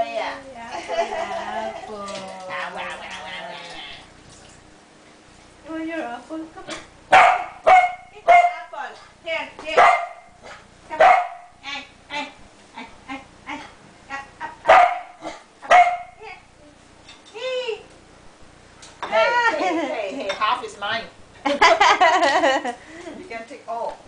yeah. Apple. You want your apple? Come on. Eat the apple. Here, here. Come on. Hey, hey, hey, hey, hey. Up. Here. Hey. Hey, half is mine. You can take all.